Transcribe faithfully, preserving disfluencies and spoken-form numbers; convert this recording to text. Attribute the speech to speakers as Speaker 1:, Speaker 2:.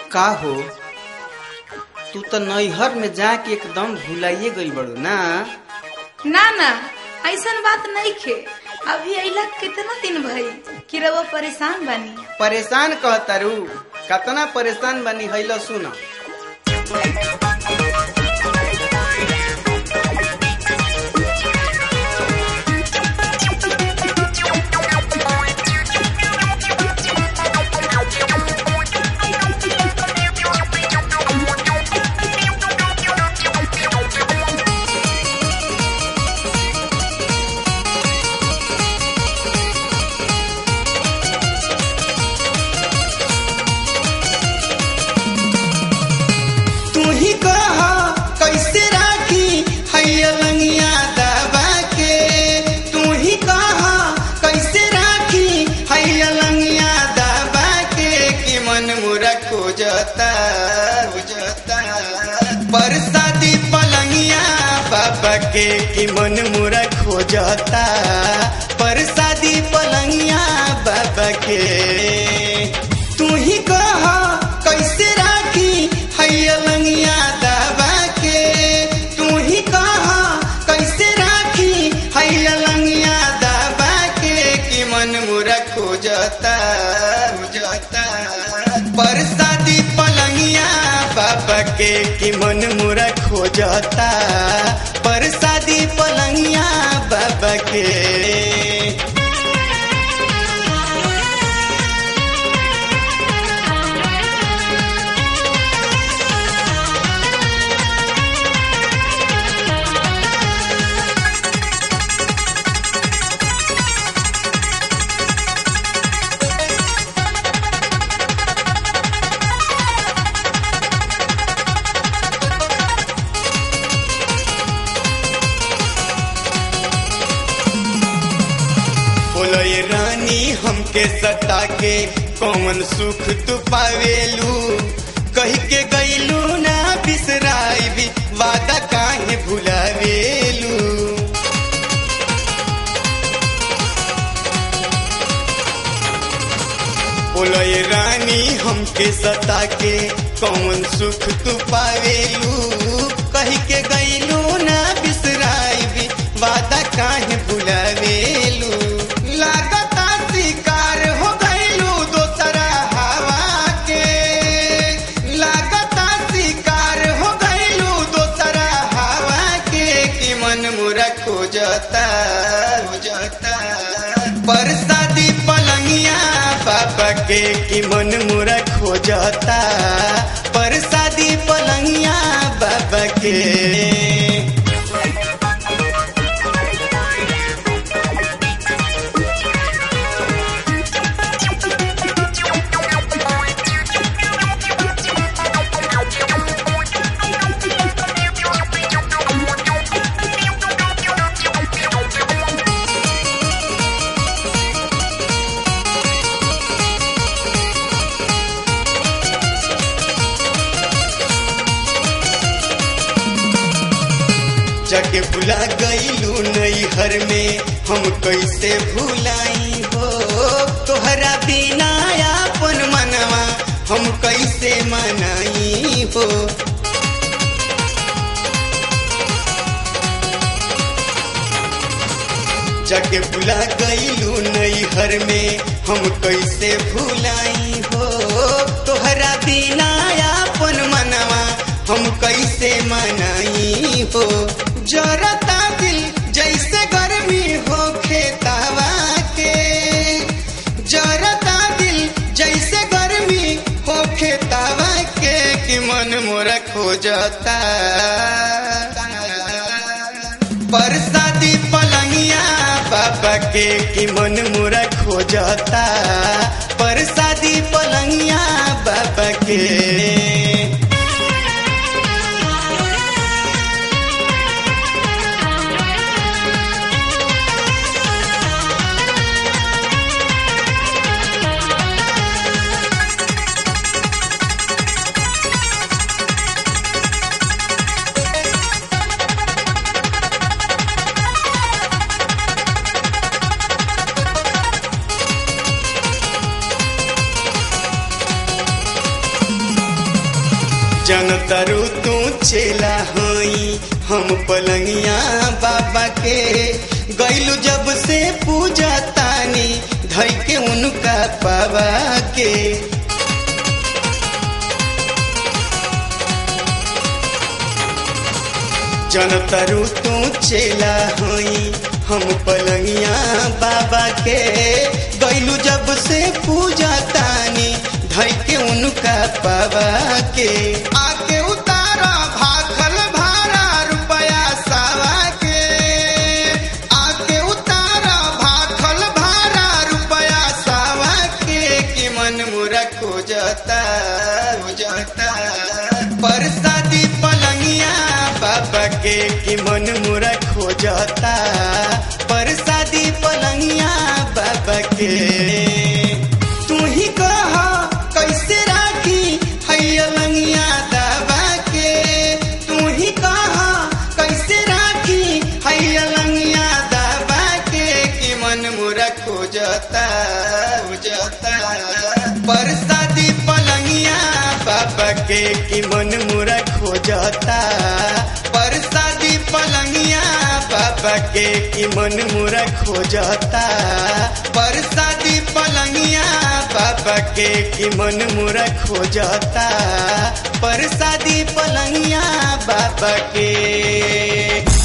Speaker 1: का हो तू तो नैहर में जाके एकदम भुलाइए गई बड़ू ना।
Speaker 2: ना ना ऐसन बात नहीं खे। अभी अइला कितना दिन भई कि रवा परेशान बानी।
Speaker 1: परेशान कहतारू कतना परेशान बनी हैलो सुन।
Speaker 3: बरसाती पलंगिया बाबा के कि मन मुरा खोजता। बरसाती पलंगिया बाबा के तू ही कह कैसे राखी हैया लंगिया दाबा के। तू ही कह कैसे राखी हैया लंगिया दाबा के कि मन मुरा खोजता खोजता। बरसाती पलंगिया बाबा के कि मन मुरा खोजता। बरसाती पलंगिया बाबा के रानी हमके सता के कौन सुख तू पावेलू। कह के गईलू ना बिसराई भी वादा काहे भुलावेलू। बोलो ये रानी हमके सता के कौन सुख तू पावेलू। कह के गईलू ना बिसराई भी वादा काहे भुलावेलू। लागता शिकार हो गईलू दोसरा हवा के। लागता शिकार हो गईलू दोसरा हवा के कि मन मुरा खोजता खोजता। बरसाती पलंगिया बाबा के कि मन मुरा खोजता। बरसाती पलंगिया बाबा के जगे भुला गईलू नैहर में हम कैसे भुलाई हो। तोहरा बिना अपन मनवा हम कैसे मनाई हो। जगे भुला गईलू नैहर में हम कैसे भुलाई हो। तोहरा बिना अपन मनवा हम कैसे मनाई हो। जरता दिल जैसे गर्मी हो खेतावा के। जरता दिल जैसे गर्मी हो खेतावा के कि मन मोरा खोजता। बरसाती पलंगिया बाबा के कि मन मोरा खोजता। बरसाती पलंगिया बाबा के जनतरू तू चेला हई हम पलंगिया बाबा के गैलू जब से पूजा तानी धई के उनका पावा के जनतरू तू चेला हई हम पलंगिया बाबा के गैलू जब से पूजा तानी धई के उनका पावा के आके उतारा भाखल भारा रुपया सावा के आके उतारा भाखल भारा रुपया सावा के कि मन मुरा खोजता खोजता परसादी पलंगिया बाबा के कि मन मुरा खोजता परसादी पलंगिया बाबा के तू ही कहा कैसे राखी हैया लंगिया दाबा के तू ही कहा कैसे राखी हैया लंगिया दाबा के कि मन मुरा खोजता खोजता परसादी पलंगिया बाबा के कि मन मुरा खोजता परसादी पलंगिया बाबा के कि मन मुरा खोजता परसादी पलंगिया बाबा के कि मन मुरा खोजता परसादी पलंगिया बाबा के।